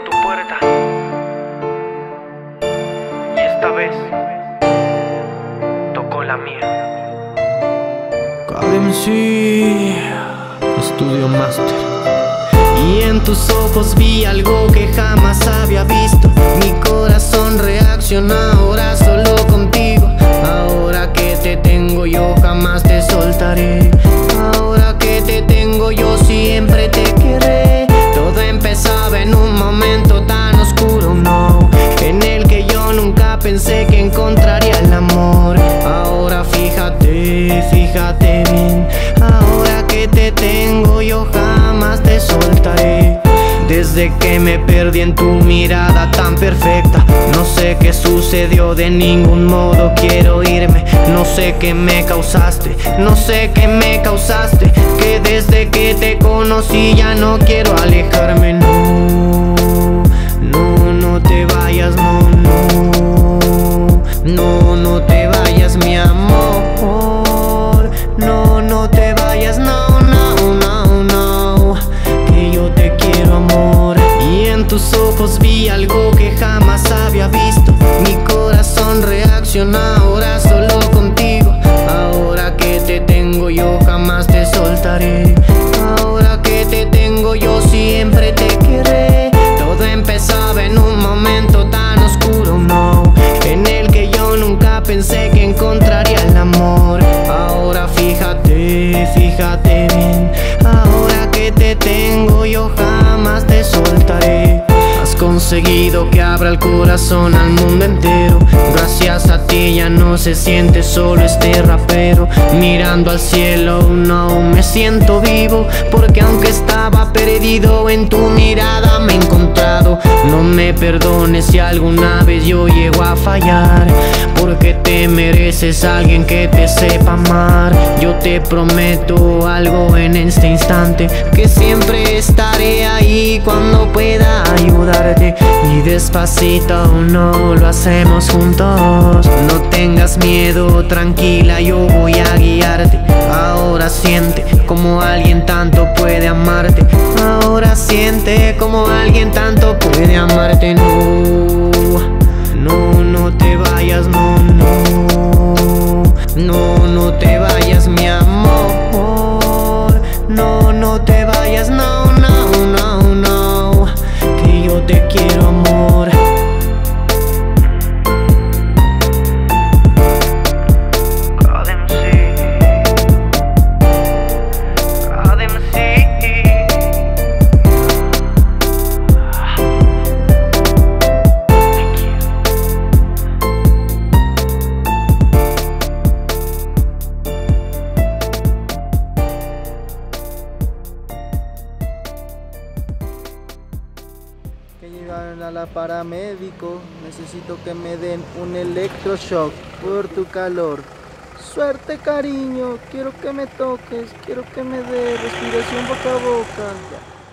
tu puerta. Y esta vez tocó la mía. KDMC Studio Master. Y en tus ojos vi algo que jamás había visto. Mi corazón reacciona ahora solo contigo. Ahora que te tengo yo jamás te soltaré. Ahora que te tengo yo siempre te querré. Todo empezaba en un momento tan oscuro, no, en el que yo nunca pensé que encontraría el amor. Ahora fíjate, fíjate bien. Ahora que te tengo yo jamás te soltaré. Desde que me perdí en tu mirada tan perfecta, no sé qué sucedió, de ningún modo quiero irme. No sé qué me causaste, no sé qué me causaste, que desde que te conocí ya no quiero alejarme. No, no, no te vayas, no, no, no, no te vayas, mi amor. No, no te vayas, no, no, no, no, que yo te quiero, amor. Y en tus ojos vi algo que jamás había visto. Mi corazón reacciona ahora solo contigo. Ahora que te tengo yo jamás te soltaré. Ahora que te tengo yo siempre te querré. Todo empezaba en un momento tan oscuro, no, en el que yo nunca pensé que encontraría el amor. Ahora fíjate, fíjate bien. Ahora que te tengo yo jamás te soltaré. Has conseguido que abra el corazón al mundo entero. Gracias a ti ya no se siente solo este rapero. Mirando al cielo, no, me siento vivo, porque aunque estaba perdido en tu mirada me he encontrado. No me perdones si alguna vez yo llego a fallar, porque te mereces a alguien que te sepa amar. Yo te prometo algo en este instante, que siempre estaré ahí cuando pueda ayudarte. Y despacito, no, lo hacemos juntos. No tengas miedo, tranquila, yo voy a guiarte. Ahora siente como alguien tanto puede amarte. Ahora siente como alguien tanto puede amarte. No, no, no te vayas, no, no, no, no te vayas, mi amor. No, no te vayas, no, no, no, no, que yo te quiero, amor. Que llegaron a la paramédico, necesito que me den un electroshock por tu calor. Suerte, cariño, quiero que me toques, quiero que me dé respiración boca a boca. Ya.